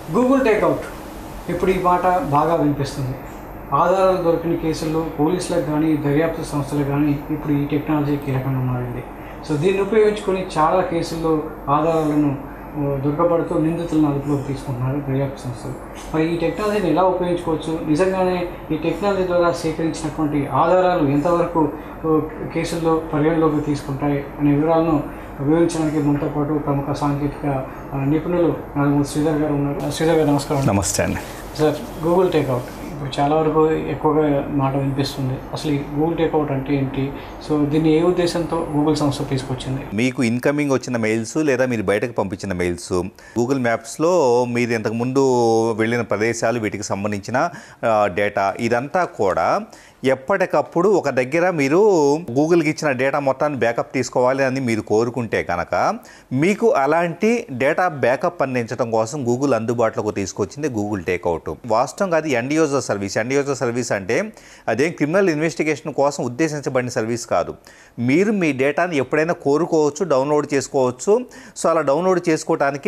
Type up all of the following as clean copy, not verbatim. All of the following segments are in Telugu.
గూగుల్ టేక్అవుట్ ఇప్పుడు ఈ మాట బాగా వినిపిస్తుంది. ఆధారాలు దొరికిన కేసుల్లో పోలీసులకు కానీ దర్యాప్తు సంస్థలకు కానీ ఇప్పుడు ఈ టెక్నాలజీ కీలకంగా మారింది. సో దీన్ని ఉపయోగించుకొని చాలా కేసుల్లో ఆధారాలను దొరకబడుతూ నిందితులను అదుపులోకి తీసుకుంటున్నారు దర్యాప్తు సంస్థలు. మరి ఈ టెక్నాలజీని ఎలా ఉపయోగించుకోవచ్చు, నిజంగానే ఈ టెక్నాలజీ ద్వారా సేకరించినటువంటి ఆధారాలు ఎంతవరకు కేసుల్లో పరిగణలోకి తీసుకుంటాయి అనే వివరాలను వివరించడానికి మనతో పాటు ప్రముఖ సాంకేతిక నిపుణులు శ్రీధర్ గారు ఉన్నారు. శ్రీధర్ గారు నమస్కారం. నమస్తే అండి. సార్, గూగుల్ టేక్అవుట్ ఇప్పుడు చాలా వరకు ఎక్కువగా మాట వినిపిస్తుంది. అసలు ఈ గూగుల్ టేక్అవుట్ అంటే ఏంటి? సో దీన్ని ఏ ఉద్దేశంతో గూగుల్ సంస్థ తీసుకొచ్చింది? మీకు ఇన్కమింగ్ వచ్చిన మెయిల్స్ లేదా మీరు బయటకు పంపించిన మెయిల్స్ గూగుల్ మ్యాప్స్లో మీరు ఇంతకుముందు వెళ్ళిన ప్రదేశాలు వీటికి సంబంధించిన డేటా ఇదంతా కూడా ఎప్పటికప్పుడు ఒక దగ్గర మీరు గూగుల్కి ఇచ్చిన డేటా మొత్తాన్ని బ్యాకప్ తీసుకోవాలి అని మీరు కోరుకుంటే కనుక మీకు అలాంటి డేటా బ్యాకప్ అందించడం కోసం గూగుల్ అందుబాటులోకి తీసుకొచ్చింది గూగుల్ టేక్అవుట్. వాస్తవంగా అది end user service. End user service అంటే అదేం క్రిమినల్ ఇన్వెస్టిగేషన్ కోసం ఉద్దేశించబడిన సర్వీస్ కాదు. మీరు మీ డేటాని ఎప్పుడైనా కోరుకోవచ్చు, డౌన్లోడ్ చేసుకోవచ్చు. సో అలా డౌన్లోడ్ చేసుకోవడానికి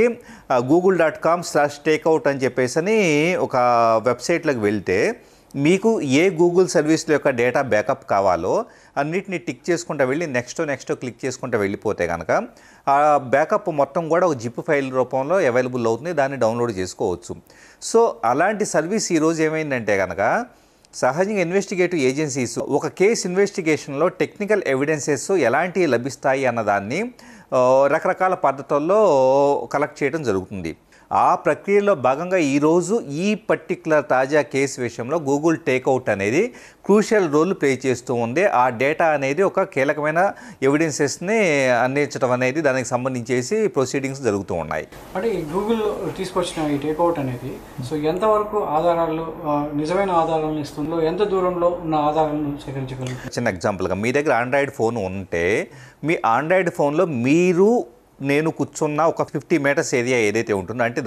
google.com/takeout అని చెప్పేసి ఒక వెబ్సైట్లోకి వెళ్తే మీకు ఏ గూగుల్ సర్వీస్ల యొక్క డేటా బ్యాకప్ కావాలో అన్నిటిని టిక్ చేసుకుంటూ వెళ్ళి నెక్స్ట్ క్లిక్ చేసుకుంటూ వెళ్ళిపోతే కనుక ఆ బ్యాకప్ మొత్తం కూడా ఒక జిప్ ఫైల్ రూపంలో అవైలబుల్ అవుతుంది. దాన్ని డౌన్లోడ్ చేసుకోవచ్చు. సో అలాంటి సర్వీస్ ఈరోజు ఏమైందంటే కనుక సహజంగా ఇన్వెస్టిగేటివ్ ఏజెన్సీస్ ఒక కేసు ఇన్వెస్టిగేషన్లో టెక్నికల్ ఎవిడెన్సెస్ ఎలాంటివి లభిస్తాయి అన్నదాన్ని రకరకాల పద్ధతుల్లో కలెక్ట్ చేయడం జరుగుతుంది. ఆ ప్రక్రియలో భాగంగా ఈరోజు ఈ పర్టిక్యులర్ తాజా కేసు విషయంలో గూగుల్ టేక్అవుట్ అనేది క్రూషియల్ రోల్ ప్లే చేస్తూ ఉంది. ఆ డేటా అనేది ఒక కీలకమైన ఎవిడెన్సెస్ని అందించడం అనేది దానికి సంబంధించేసి ప్రొసీడింగ్స్ జరుగుతూ ఉన్నాయి. అంటే ఈ గూగుల్ తీసుకొచ్చిన ఈ టేక్అవుట్ అనేది సో ఎంతవరకు ఆధారాలు నిజమైన ఆధారాలను ఇస్తుందో, ఎంత దూరంలో ఉన్న ఆధారాలను సేకరించగలుగుతుంది? చిన్న ఎగ్జాంపుల్గా మీ దగ్గర ఆండ్రాయిడ్ ఫోన్ ఉంటే మీ ఆండ్రాయిడ్ ఫోన్లో నేను కూర్చున్న ఒక 50 మీటర్స్ ఏరియా ఏదైతే ఉంటుందో అంటే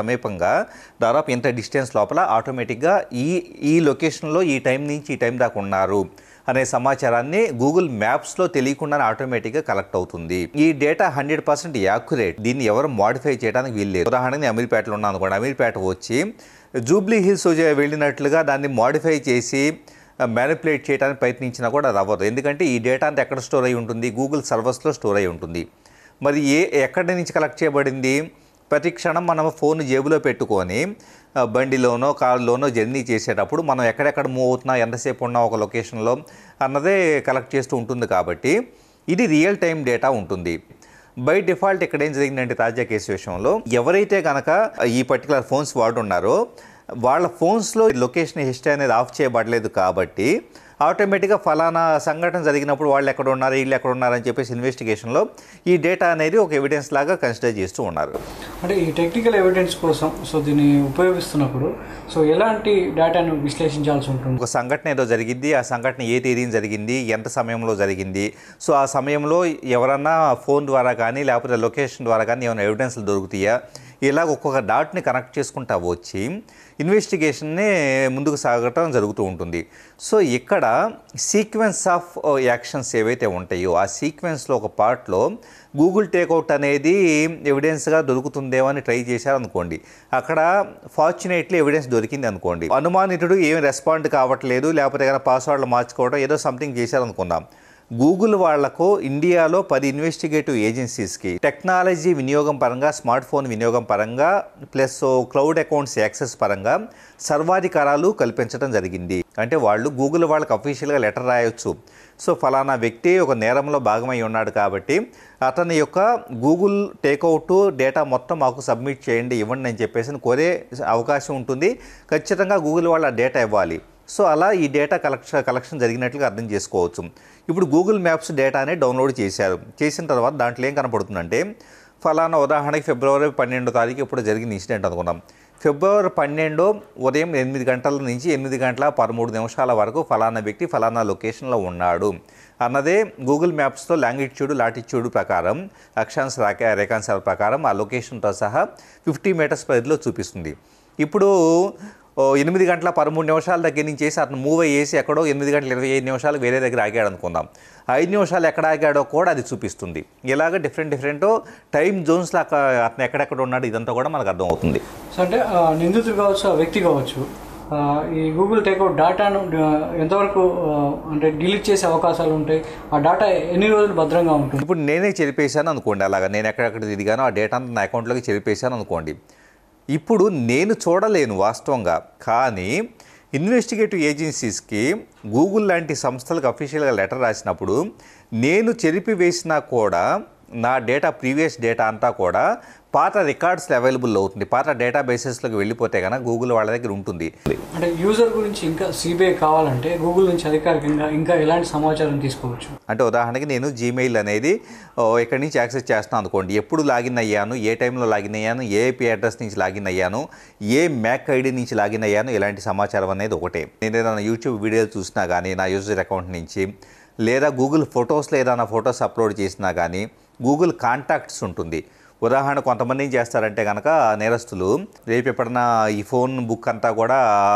దాదాపు ఇంత డిస్టెన్స్ లోపల ఆటోమేటిక్గా ఈ లొకేషన్లో ఈ టైం నుంచి ఈ టైం దాకా ఉన్నారు అనే సమాచారాన్ని గూగుల్ మ్యాప్స్లో తెలియకుండానే ఆటోమేటిక్గా కలెక్ట్ అవుతుంది. ఈ డేటా 100% యాక్యురేట్. దీన్ని ఎవరు మోడిఫై చేయడానికి వీల్లేదు. ఉదాహరణకి నేను అమీర్పేటలో ఉన్నాను అనుకోండి. అమీర్పేట వచ్చి జూబ్లీ హిల్స్ వెళ్ళినట్లుగా దాన్ని మోడిఫై చేసి మ్యానిపులేట్ చేయడానికి ప్రయత్నించినా కూడా అది అవ్వదు. ఎందుకంటే ఈ డేటా అంతా ఎక్కడ స్టోర్ అయి ఉంటుంది? గూగుల్ సర్వర్స్లో స్టోర్ అయి ఉంటుంది. మరి ఎక్కడి నుంచి కలెక్ట్ చేయబడింది? ప్రతి క్షణం మనం ఫోన్ జేబులో పెట్టుకొని బండిలోనో కారులోనో జర్నీ చేసేటప్పుడు మనం ఎక్కడెక్కడ మూవ్ అవుతున్నా, ఎంతసేపు ఉన్నా ఒక లొకేషన్లో అన్నదే కలెక్ట్ చేస్తూ ఉంటుంది. కాబట్టి ఇది రియల్ టైం డేటా ఉంటుంది. బై డిఫాల్ట్ ఇక్కడ ఏం జరిగిందంటే తాజా కేసు విషయంలో ఎవరైతే కనుక ఈ పర్టికులర్ ఫోన్స్ వాడున్నారో వాళ్ళ ఫోన్స్లో లొకేషన్ హిస్టరీ అనేది ఆఫ్ చేయబడలేదు. కాబట్టి ఆటోమేటిక్గా ఫలానా సంఘటన జరిగినప్పుడు వాళ్ళు ఎక్కడ ఉన్నారు, వీళ్ళు ఎక్కడ ఉన్నారని చెప్పేసి ఇన్వెస్టిగేషన్లో ఈ డేటా అనేది ఒక ఎవిడెన్స్ లాగా కన్సిడర్ చేస్తూ ఉన్నారు. అంటే ఈ టెక్నికల్ ఎవిడెన్స్ కోసం సో దీన్ని ఉపయోగిస్తున్నప్పుడు సో ఎలాంటి డేటాను విశ్లేషించాల్సి ఉంటుంది? ఒక సంఘటన ఏదో జరిగింది, ఆ సంఘటన ఏ తేదీని జరిగింది, ఎంత సమయంలో జరిగింది, సో ఆ సమయంలో ఎవరన్నా ఫోన్ ద్వారా కానీ లేకపోతే లొకేషన్ ద్వారా కానీ ఏమైనా ఎవిడెన్స్లు దొరుకుతాయా, ఇలాగ ఒక్కొక్క డాట్ని కనెక్ట్ చేసుకుంటా వచ్చి ఇన్వెస్టిగేషన్ని ముందుకు సాగటం జరుగుతూ ఉంటుంది. సో ఇక్కడ సీక్వెన్స్ ఆఫ్ యాక్షన్స్ ఏవైతే ఉంటాయో ఆ సీక్వెన్స్లో ఒక పార్ట్లో గూగుల్ టేక్అవుట్ అనేది ఎవిడెన్స్గా దొరుకుతుందేమో అని ట్రై చేశారనుకోండి. అక్కడ ఫార్చునేట్లీ ఎవిడెన్స్ దొరికింది అనుకోండి. అనుమానితుడు ఏమి రెస్పాండ్ కావట్లేదు, లేకపోతే కానీ పాస్వర్డ్లు మార్చుకోవడం ఏదో సంథింగ్ చేశారనుకుందాం. గూగుల్ వాళ్లకు ఇండియాలో 10 ఇన్వెస్టిగేటివ్ ఏజెన్సీస్కి టెక్నాలజీ వినియోగం పరంగా, స్మార్ట్ ఫోన్ వినియోగం పరంగా ప్లస్ క్లౌడ్ అకౌంట్స్ యాక్సెస్ పరంగా సర్వాధికారాలు కల్పించడం జరిగింది. అంటే వాళ్ళు గూగుల్ వాళ్ళకి అఫీషియల్గా లెటర్ రాయొచ్చు. సో ఫలానా వ్యక్తి ఒక నేరంలో భాగమై ఉన్నాడు కాబట్టి అతని యొక్క గూగుల్ టేక్అవుట్ డేటా మొత్తం మాకు సబ్మిట్ చేయండి, ఇవ్వండి అని చెప్పేసి కోరే అవకాశం ఉంటుంది. ఖచ్చితంగా గూగుల్ వాళ్ళ డేటా ఇవ్వాలి. సో అలా ఈ డేటా కలెక్షన్ జరిగినట్లుగా అర్థం చేసుకోవచ్చు. ఇప్పుడు గూగుల్ మ్యాప్స్ డేటానే డౌన్లోడ్ చేసిన తర్వాత దాంట్లో ఏం కనపడుతుందంటే ఫలానా ఉదాహరణకి ఫిబ్రవరి 12వ తారీఖు ఇప్పుడు జరిగిన ఇన్సిడెంట్ అనుకున్నాం. ఫిబ్రవరి 12 ఉదయం 8 గంటల నుంచి 8 గంటల 13 నిమిషాల వరకు ఫలానా వ్యక్తి ఫలానా లొకేషన్లో ఉన్నాడు అన్నదే గూగుల్ మ్యాప్స్లో లాంగిట్యూడ్ లాటిట్యూడ్ ప్రకారం అక్షాంశ రేఖాంశాల ప్రకారం ఆ లొకేషన్తో సహా 50 మీటర్స్ పరిధిలో చూపిస్తుంది. ఇప్పుడు 8 గంటల 13 నిమిషాల దగ్గర నుంచి చేసి అతను మూవ్ అయ్యేసి ఎక్కడో 8 గంటల 25 నిమిషాలు వేరే దగ్గర ఆగాడు అనుకుందాం. 5 నిమిషాలు ఎక్కడ ఆగాడో కూడా అది చూపిస్తుంది. ఇలాగ డిఫరెంట్ టైం జోన్స్లో అతను ఎక్కడెక్కడ ఉన్నాడు ఇదంతా కూడా మనకు అర్థమవుతుంది. సో అంటే నిందితుడు కావచ్చు, ఆ వ్యక్తి కావచ్చు, ఈ గూగుల్ టేక్అవుట్ డేటాను ఎంతవరకు అంటే డిలీట్ చేసే అవకాశాలు ఉంటాయి? ఆ డేటా ఎన్ని రోజులు భద్రంగా ఉంటుంది? ఇప్పుడు నేనే చెరిపేశాను అనుకోండి, అలాగా నేను ఎక్కడెక్కడ తిరిగానో ఆ డేటా నా అకౌంట్లోకి చెరిపేశాను అనుకోండి. ఇప్పుడు నేను చూడలేను వాస్తవంగా, కానీ ఇన్వెస్టిగేటివ్ ఏజెన్సీస్కి గూగుల్ లాంటి సంస్థలకు అఫీషియల్గా లెటర్ రాసినప్పుడు నేను చెరిపి వేసినా కూడా నా డేటా, ప్రీవియస్ డేటా అంతా కూడా పాత రికార్డ్స్లో అవైలబుల్ అవుతుంది. పాత డేటా బేసెస్లోకి వెళ్ళిపోతే కనుక గూగుల్ వాళ్ళ దగ్గర ఉంటుంది. అంటే యూజర్ గురించి ఇంకా సిబిఐ కావాలంటే గూగుల్ నుంచి అధికారికంగా ఇంకా ఎలాంటి సమాచారం తీసుకోవచ్చు? అంటే ఉదాహరణకి నేను జీమెయిల్ అనేది ఎక్కడి నుంచి యాక్సెస్ చేస్తాను అనుకోండి, ఎప్పుడు లాగిన్ అయ్యాను, ఏ టైంలో లాగిన్ అయ్యాను, ఏ ఐపీ అడ్రస్ నుంచి లాగిన్ అయ్యాను, ఏ మ్యాక్ ఐడి నుంచి లాగిన్ అయ్యాను, ఇలాంటి సమాచారం అనేది ఒకటే. నేను ఏదైనా యూట్యూబ్ వీడియోలు చూసినా కానీ నా యూజర్ అకౌంట్ నుంచి, లేదా గూగుల్ ఫొటోస్లో ఏదైనా ఫొటోస్ అప్లోడ్ చేసినా కానీ గూగుల్ కాంటాక్ట్స్ ఉంటుంది. ఉదాహరణ కొంతమంది ఏం చేస్తారంటే కనుక నేరస్తులు రేపు ఎప్పుడన్నా ఈ ఫోన్ బుక్ అంతా కూడా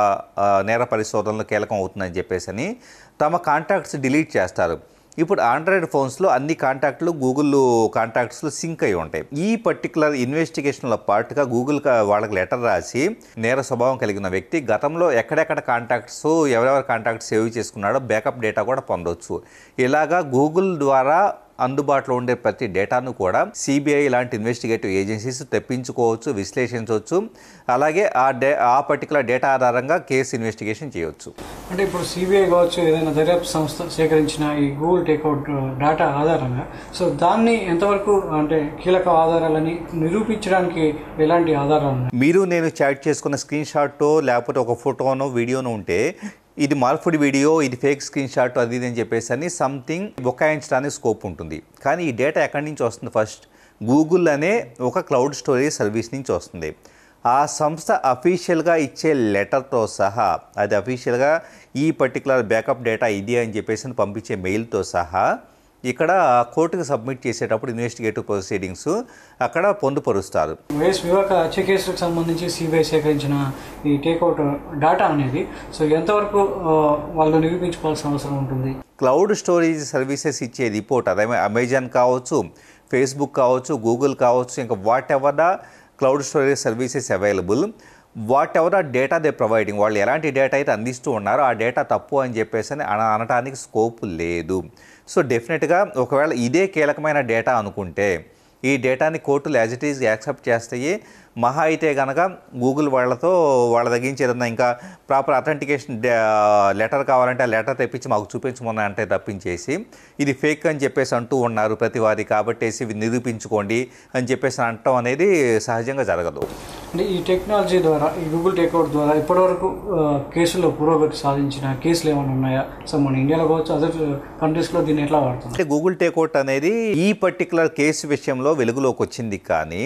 నేర పరిశోధనలో కీలకం అవుతుందని చెప్పేసి తమ కాంటాక్ట్స్ డిలీట్ చేస్తారు. ఇప్పుడు ఆండ్రాయిడ్ ఫోన్స్లో అన్ని కాంటాక్ట్లు గూగుల్ కాంటాక్ట్స్లో సింక్ అయి ఉంటాయి. ఈ పర్టికులర్ ఇన్వెస్టిగేషన్లో పార్ట్గా గూగుల్ వాళ్ళకి లెటర్ రాసి నేర స్వభావం కలిగిన వ్యక్తి గతంలో ఎక్కడెక్కడ కాంటాక్ట్స్, ఎవరెవరు కాంటాక్ట్స్ సేవ్ చేసుకున్నాడో బ్యాకప్ డేటా కూడా పొందవచ్చు. ఇలాగా గూగుల్ ద్వారా అందుబాటులో ఉండే ప్రతి డేటాను కూడా సిబిఐ లాంటి ఇన్వెస్టిగేటివ్ ఏజెన్సీస్ తెప్పించుకోవచ్చు, విశ్లేషించవచ్చు. అలాగే ఆ పర్టికులర్ డేటా ఆధారంగా కేసు ఇన్వెస్టిగేషన్ చేయవచ్చు. అంటే ఇప్పుడు సిబిఐ కావచ్చు, ఏదైనా దర్యాప్తు సంస్థ సేకరించిన ఈ గూగుల్ టేక్అవుట్ డేటా ఆధారంగా సో దాన్ని ఎంతవరకు అంటే కీలక ఆధారాలని నిరూపించడానికి ఎలాంటి ఆధారాలు ఉన్నాయి? మీరు నేను చాట్ చేసుకున్న స్క్రీన్ షాట్టో లేకపోతే ఒక ఫోటోనో వీడియోనో ఉంటే ఇది మార్ఫుడ్ వీడియో, ఇది ఫేక్ స్క్రీన్ షాట్, అది ఇది అని చెప్పేసి అని సంథింగ్ బొకాయించడానికి స్కోప్ ఉంటుంది. కానీ ఈ డేటా ఎక్కడి నుంచి వస్తుంది? ఫస్ట్ గూగుల్ అనే ఒక క్లౌడ్ స్టోరేజ్ సర్వీస్ నుంచి వస్తుంది. ఆ సంస్థ అఫీషియల్గా ఇచ్చే లెటర్తో సహా, అది అఫీషియల్గా ఈ పర్టికులర్ బ్యాకప్ డేటా ఇది అని చెప్పేసి పంపించే మెయిల్తో సహా ఇక్కడ కోర్టుకు సబ్మిట్ చేసేటప్పుడు ఇన్వెస్టిగేటివ్ ప్రొసీడింగ్స్ అక్కడ పొందుపరుస్తారు. వైఎస్ వివేక హత్య కేసులకు సంబంధించి సిబిఐ సేకరించిన ఈ టేక్అవుట్ డేటా అనేది సో ఎంతవరకు వాళ్ళు నిరూపించుకోవాల్సిన అవసరం ఉంటుంది? క్లౌడ్ స్టోరేజ్ సర్వీసెస్ ఇచ్చే రిపోర్ట్, అదే అమెజాన్ కావచ్చు, ఫేస్బుక్ కావచ్చు, గూగుల్ కావచ్చు, ఇంకా whatever the cloud storage services available, whatever the data they providing, వాళ్ళు ఎలాంటి డేటా అయితే అందిస్తూ ఉన్నారో ఆ డేటా తప్పు అని చెప్పేసి అనటానికి స్కోప్ లేదు. సో డెఫినెట్గా ఒకవేళ ఇదే కీలకమైన డేటా అనుకుంటే ఈ డేటాని కోర్టులు యాజ్ ఇట్ ఈజ్ యాక్సెప్ట్ చేస్తాయి. మహా అయితే కనుక గూగుల్ వాళ్ళ తగ్గించి ఏదన్నా ఇంకా ప్రాపర్ అథెంటికేషన్ లెటర్ కావాలంటే ఆ లెటర్ తెప్పించి మాకు చూపించమని అంటే తప్పించేసి ఇది ఫేక్ అని చెప్పేసి అంటూ ఉన్నారు ప్రతి వారి, కాబట్టేసి ఇవి నిరూపించుకోండి అని చెప్పేసి అనటం అనేది సహజంగా జరగదు. అంటే ఈ టెక్నాలజీ ద్వారా, ఈ గూగుల్ టేక్అవుట్ ద్వారా ఇప్పటివరకు కేసుల్లో పురోగతి సాధించిన కేసులు ఏమైనా ఉన్నాయా? సో మన ఇండియాలో కావచ్చు, అదర్ కంట్రీస్లో దీన్ని ఎట్లా వాడుతుంది? అంటే గూగుల్ టేక్అవుట్ అనేది ఈ పర్టికులర్ కేసు విషయంలో వెలుగులోకి వచ్చింది, కానీ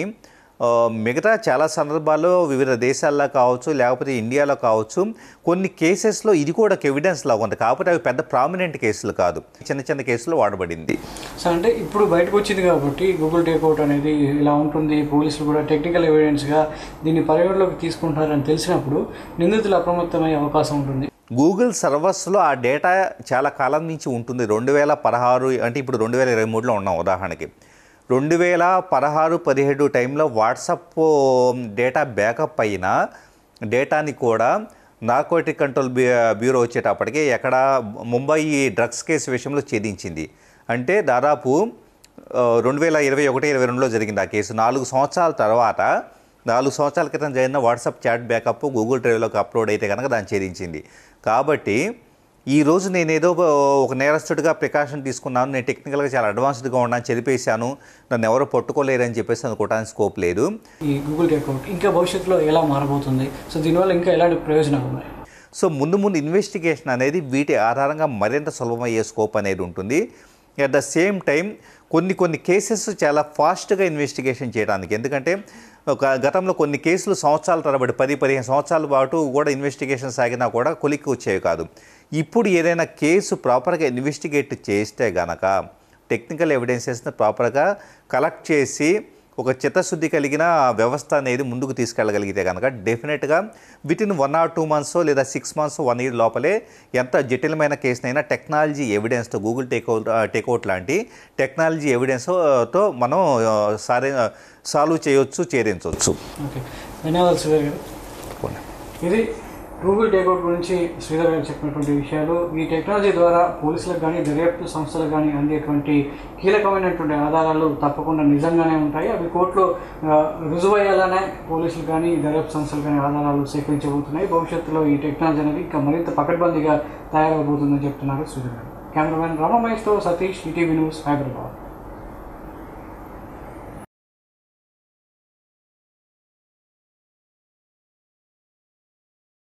మిగతా చాలా సందర్భాల్లో వివిధ దేశాల్లో కావచ్చు, లేకపోతే ఇండియాలో కావచ్చు, కొన్ని కేసెస్లో ఇది కూడా ఒక ఎవిడెన్స్ లాగా ఉంది. కాకపోతే అవి పెద్ద ప్రామినెంట్ కేసులు కాదు, చిన్న చిన్న కేసులు వాడబడింది. సో అంటే ఇప్పుడు బయటకు వచ్చింది కాబట్టి గూగుల్ టేక్అవుట్ అనేది ఇలా ఉంటుంది, పోలీసులు కూడా టెక్నికల్ ఎవిడెన్స్గా దీన్ని పరిగణలోకి తీసుకుంటారని తెలిసినప్పుడు నిందితులు అప్రమత్తమయ్యే అవకాశం ఉంటుంది. గూగుల్ సర్వర్స్లో ఆ డేటా చాలా కాలం నుంచి ఉంటుంది. 2016 అంటే ఇప్పుడు 2023లో ఉన్నాం. ఉదాహరణకి 2016-17 టైంలో వాట్సాప్ డేటా బ్యాకప్ అయిన డేటాని కూడా నార్కోటిక్ కంట్రోల్ బ్యూరో వచ్చేటప్పటికి ఎక్కడ ముంబై డ్రగ్స్ కేసు విషయంలో ఛేదించింది. అంటే దాదాపు 2021-22లో జరిగింది ఆ కేసు. 4 సంవత్సరాల తర్వాత, 4 సంవత్సరాల క్రితం జరిగిన వాట్సాప్ చాట్ బ్యాకప్ గూగుల్ డ్రైవ్లోకి అప్లోడ్ అయితే కనుక దాన్ని ఛేదించింది. కాబట్టి ఈరోజు నేనేదో ఒక నేరస్తుడిగా ప్రికాషన్ తీసుకున్నాను, నేను టెక్నికల్గా చాలా అడ్వాన్స్డ్గా ఉన్నాను, చెరిపేశాను, నన్ను ఎవరో పట్టుకోలేరని చెప్పేసి అనుకోవడానికి స్కోప్ లేదు. ఈ గూగుల్ టేక్అవుట్ ఇంకా భవిష్యత్తులో ఎలా మారబోతుంది? సో దీనివల్ల ఇంకా ఎలాంటి ప్రయోజనాలు ఉన్నాయి? సో ముందు ఇన్వెస్టిగేషన్ అనేది వీటి ఆధారంగా మరింత సులభమయ్యే స్కోప్ అనేది ఉంటుంది. అట్ ద సేమ్ టైం కొన్ని కేసెస్ చాలా ఫాస్ట్గా ఇన్వెస్టిగేషన్ చేయడానికి, ఎందుకంటే గతంలో కొన్ని కేసులు సంవత్సరాల తరబడి 10-15 సంవత్సరాల పాటు కూడా ఇన్వెస్టిగేషన్ సాగినా కూడా కొలిక్కి వచ్చేవి కాదు. ఇప్పుడు ఏదైనా కేసు ప్రాపర్గా ఇన్వెస్టిగేట్ చేస్తే గనక టెక్నికల్ ఎవిడెన్సెస్ని ప్రాపర్గా కలెక్ట్ చేసి ఒక చిత్తశుద్ధి కలిగిన వ్యవస్థ అనేది ముందుకు తీసుకెళ్ళగలిగితే కనుక డెఫినెట్గా వితిన్ 1 or 2 months లేదా 6 months 1 year లోపలే ఎంత జటిలమైన కేసునైనా టెక్నాలజీ ఎవిడెన్స్తో గూగుల్ టేక్అవుట్ లాంటి టెక్నాలజీ ఎవిడెన్స్తో మనం సాల్వ్ చేయొచ్చు, ఛేదించవచ్చు. ఓకే, ధన్యవాదాలు శ్రీధర్ గారు. ఇది గూగుల్ టేక్అవుట్ గురించి శ్రీధర్ గారు చెప్పినటువంటి విషయాలు. ఈ టెక్నాలజీ ద్వారా పోలీసులకు కానీ దర్యాప్తు సంస్థలకు కానీ అందేటువంటి కీలకమైనటువంటి ఆధారాలు తప్పకుండా నిజంగానే ఉంటాయి. అవి కోర్టులో రుజువయ్యేలానే పోలీసులు కానీ దర్యాప్తు సంస్థలు కానీ ఆధారాలు సేకరించబోతున్నాయి. భవిష్యత్తులో ఈ టెక్నాలజీ అనేది ఇంకా మరింత పకడ్బందీగా తయారవబోతుందని చెప్తున్నారు శ్రీధర్ గారు. కెమెరామెన్ రామమహేష్తో సతీష్, ఈటీవీ న్యూస్, హైదరాబాద్.